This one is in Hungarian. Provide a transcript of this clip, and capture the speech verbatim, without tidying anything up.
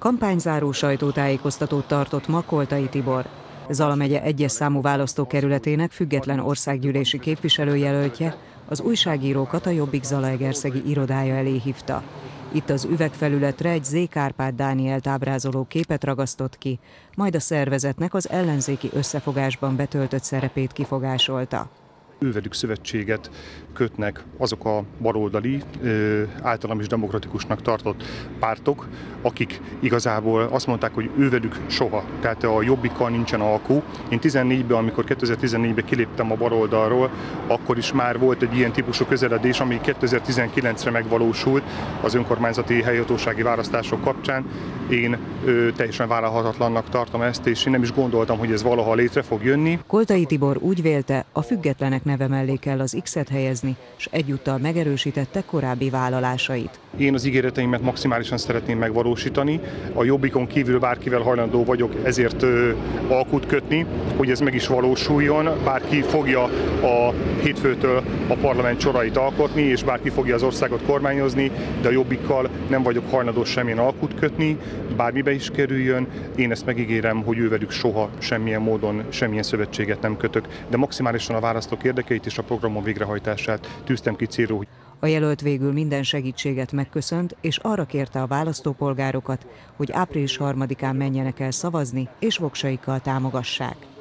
Kampányzáró sajtótájékoztatót tartott ma Koltai Tibor, Zala megye egyes számú választókerületének független országgyűlési képviselőjelöltje, az újságírókat a Jobbik zalaegerszegi irodája elé hívta. Itt az üvegfelületre egy Zé. Kárpát Dánielt ábrázoló képet ragasztott ki, majd a szervezetnek az ellenzéki összefogásban betöltött szerepét kifogásolta. Ővelük szövetséget kötnek azok a baloldali, általam is demokratikusnak tartott pártok, akik igazából azt mondták, hogy ővelük soha, tehát a Jobbikkal nincsen alkú. Én tizennégyben, amikor kétezer-tizennégyben kiléptem a baloldalról, akkor is már volt egy ilyen típusú közeledés, ami kétezer-tizenkilencre megvalósult az önkormányzati helyhatósági választások kapcsán. Én ö, teljesen vállalhatatlannak tartom ezt, és én nem is gondoltam, hogy ez valaha létre fog jönni. Koltai Tibor úgy vélte, a függetlenek neve mellé kell az X-et helyezni, és egyúttal megerősítette korábbi vállalásait. Én az ígéreteimet maximálisan szeretném megvalósítani. A Jobbikon kívül bárkivel hajlandó vagyok ezért ö, alkut kötni, hogy ez meg is valósuljon. Bárki fogja a hétfőtől a parlament sorait alkotni, és bárki fogja az országot kormányozni, de a Jobbikkal nem vagyok hajlandó semmilyen alkut kötni, bármibe is kerüljön. Én ezt megígérem, hogy ővelük soha semmilyen módon semmilyen szövetséget nem kötök, de maximálisan a választók érdekeit és a programon végrehajtását tűztem ki célul. A jelölt végül minden segítséget megköszönt, és arra kérte a választópolgárokat, hogy április harmadikán menjenek el szavazni, és voksaikkal támogassák.